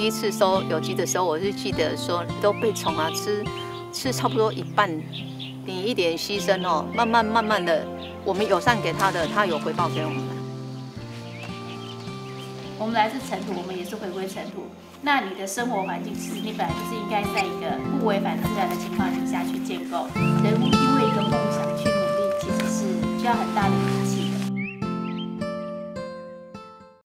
第一次收有机的时候，我是记得说都被虫啊吃差不多一半，你一点牺牲哦，慢慢的，我们友善给他的，他有回报给我们。 我们来自尘土，我们也是回归尘土。那你的生活环境，其实你本来就是应该在一个不违反自然的情况底下去建构。人因为一个梦想去努力，其实是需要很大的